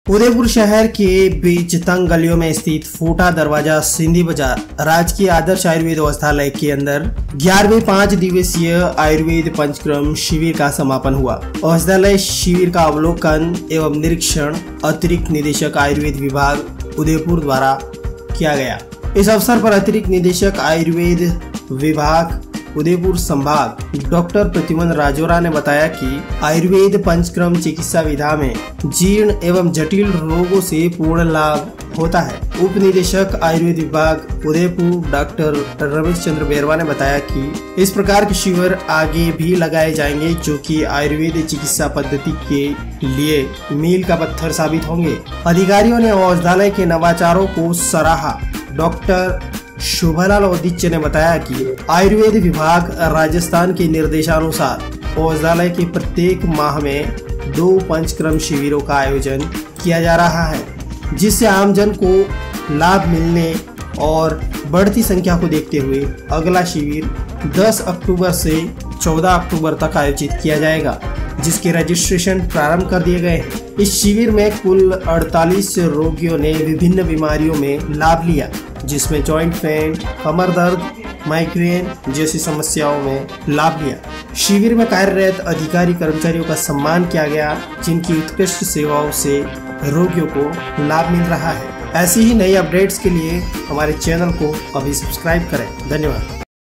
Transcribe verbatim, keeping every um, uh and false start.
उदयपुर शहर के बीच तंग गलियों में स्थित फूटा दरवाजा सिंधी बाजार राजकीय आदर्श आयुर्वेद औषधालय के अंदर ग्यारहवें पाँच दिवसीय आयुर्वेद पंचक्रम शिविर का समापन हुआ। औषधालय शिविर का अवलोकन एवं निरीक्षण अतिरिक्त निदेशक आयुर्वेद विभाग उदयपुर द्वारा किया गया। इस अवसर पर अतिरिक्त निदेशक आयुर्वेद विभाग उदयपुर संभाग डॉक्टर प्रतिमन राजोरा ने बताया कि आयुर्वेद पंचक्रम चिकित्सा विधा में जीर्ण एवं जटिल रोगों से पूर्ण लाभ होता है। उप निदेशक आयुर्वेद विभाग उदयपुर डॉक्टर रमेश चंद्र बेरवा ने बताया कि इस प्रकार के शिविर आगे भी लगाए जाएंगे, जो कि आयुर्वेद चिकित्सा पद्धति के लिए मील का पत्थर साबित होंगे। अधिकारियों ने औषधालय के नवाचारों को सराहा। डॉक्टर शोभालाल औदिच्य ने बताया कि आयुर्वेद विभाग राजस्थान के निर्देशानुसार औषधालय के प्रत्येक माह में दो पंचक्रम शिविरों का आयोजन किया जा रहा है, जिससे आमजन को लाभ मिलने और बढ़ती संख्या को देखते हुए अगला शिविर दस अक्टूबर से चौदह अक्टूबर तक आयोजित किया जाएगा, जिसके रजिस्ट्रेशन प्रारंभ कर दिए गए हैं। इस शिविर में कुल अड़तालीस रोगियों ने विभिन्न बीमारियों में लाभ लिया, जिसमें जॉइंट पेन, कमर दर्द, माइग्रेन जैसी समस्याओं में लाभ लिया। शिविर में कार्यरत अधिकारी कर्मचारियों का सम्मान किया गया, जिनकी उत्कृष्ट सेवाओं से रोगियों को लाभ मिल रहा है। ऐसी ही नई अपडेट्स के लिए हमारे चैनल को अभी सब्सक्राइब करें। धन्यवाद।